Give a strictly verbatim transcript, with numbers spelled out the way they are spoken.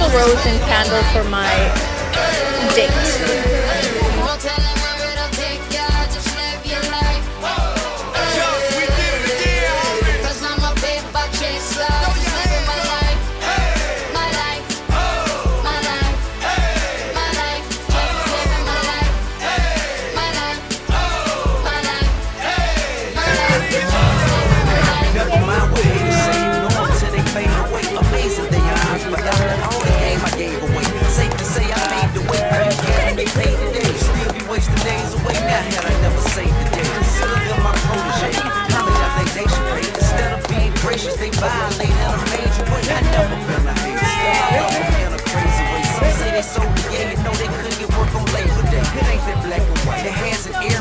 rose and candle for my date. They violate in a major way. I never been a hater. Still in a crazy way. Some say they sold the yeah, you know they couldn't get work on Labor Day. It ain't that black and white. It has an air